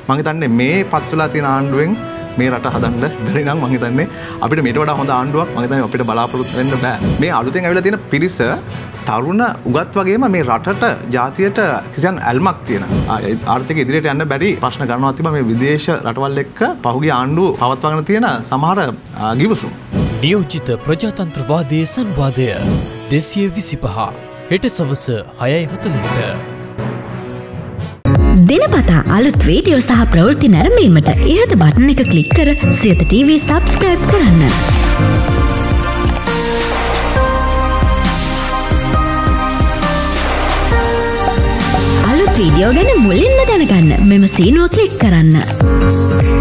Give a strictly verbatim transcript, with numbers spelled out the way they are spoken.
මම හිතන්නේ මේ පත් වෙලා තියෙන ආණ්ඩුවෙන් මේ රට හදන්න බැරි නම් මම හිතන්නේ අපිට මේට වඩා හොඳ ආණ්ඩුවක් මම හිතන්නේ අපිට බලාපොරොත්තු වෙන්න බෑ. මේ අලුතෙන් ඇවිල්ලා තියෙන පිරිස තරුණ උගත් වගේම මේ රටට ජාතියට කිසියම් ඇල්මක් තියෙන ආර්ථික ඉදිරියට යන්න බැරි ප්‍රශ්න ගන්නවා තිබා මේ විදේශ රටවල් එක්ක පහුගිය ආණ්ඩුව පවත්වාගෙන තියෙන සමහර ගිවිසුම්. නියෝජිත ප්‍රජාතන්ත්‍රවාදයේ සංවාදය දෙසිය විසිපහ හෙට සවස හයයි හතළිහට. දිනපතා අලුත් වීඩියෝ සහ ප්‍රවෘත්ති නැරඹීමට ඉහත බටන් එක ක්ලික් කර සියත ටීවී සබ්ස්ක්‍රයිබ් කරන්න. අලුත් වීඩියෝ ගැන මුලින්ම දැනගන්න මෙම සීනුව ක්ලික් කරන්න.